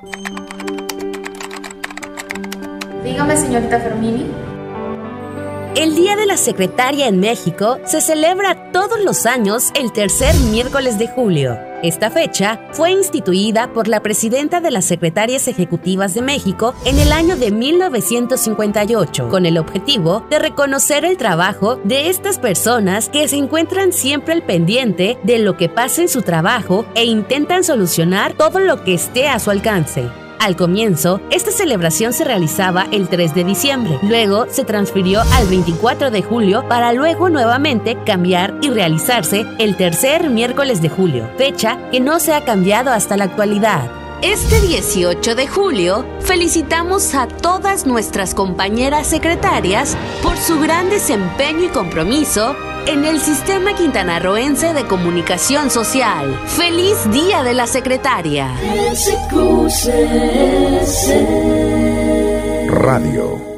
Dígame, señorita Fermini. El Día de la Secretaria en México se celebra todos los años el tercer miércoles de julio. Esta fecha fue instituida por la presidenta de las Secretarias Ejecutivas de México en el año de 1958, con el objetivo de reconocer el trabajo de estas personas que se encuentran siempre al pendiente de lo que pasa en su trabajo e intentan solucionar todo lo que esté a su alcance. Al comienzo, esta celebración se realizaba el 3 de diciembre, luego se transfirió al 24 de julio para luego nuevamente cambiar y realizarse el tercer miércoles de julio, fecha que no se ha cambiado hasta la actualidad. Este 18 de julio, felicitamos a todas nuestras compañeras secretarias por su gran desempeño y compromiso en el Sistema Quintanarroense de Comunicación Social. ¡Feliz Día de la Secretaria! Radio